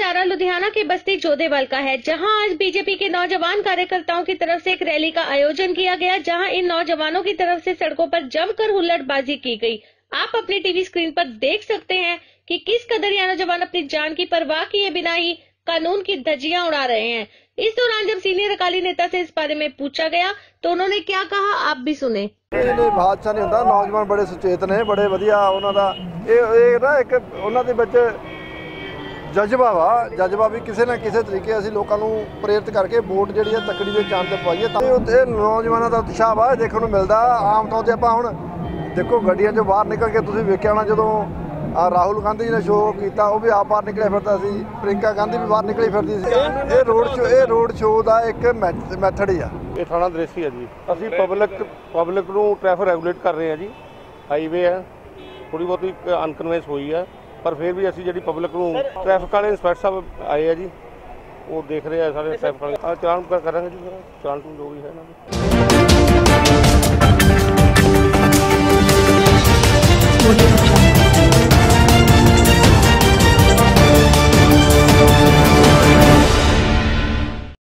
नारा लुधियाना के बस्ती जोधेवाल का है, जहां आज बीजेपी के नौजवान कार्यकर्ताओं की तरफ से एक रैली का आयोजन किया गया, जहां इन नौजवानों की तरफ से सड़कों पर जमकर हुल्लड़बाजी की गई। आप अपने टीवी स्क्रीन पर देख सकते हैं कि किस कदर यह नौजवान अपनी जान की परवाह किए बिना ही कानून की धज्जियां उड़ा रहे हैं। इस दौरान जब सीनियर अकाली नेता से इस बारे में पूछा गया तो उन्होंने क्या कहा, आप भी सुने। हादसा नहीं होता, नौजवान बड़े सुचेत ने, बड़े वधिया उन्हां दा ना एक उन्हां दे विच जज्बा वा, जज्बा भी किसी ना किसी तरीके असीं लोकां नूं प्रेरित करके वोट जिहड़ी है तकड़ी दे चांद ते पवाईए। तां ये नौजवानां दा उत्साह वा देखण नूं मिलदा। आम तौर ते आपां हुण देखो गड्डियां चों बाहर निकल के तुसीं वेखिआ होणा, जदों राहुल गांधी जी ने शो किया वो भी आप बाहर निकले फिरता सी, प्रियंका गांधी भी बाहर निकली फिरती सी। ये रोड शो का एक मैथड ही आ। ये थाना दरेसी है जी। असीं पब्लिक नूं ट्रैफिक रेगूलेट कर रहे हैं जी। हाईवे है, थोड़ी बहुत अनकन्वेंस हुई है, पर फिर भी असीं जिहड़ी पब्लिक नूं ट्रैफिक वाले इंस्पैक्टर साहब आए हैं जी, वो देख रहे हैं सारे ट्रैफिक वाले। चलान करांगे जी, चलान जो भी है ना।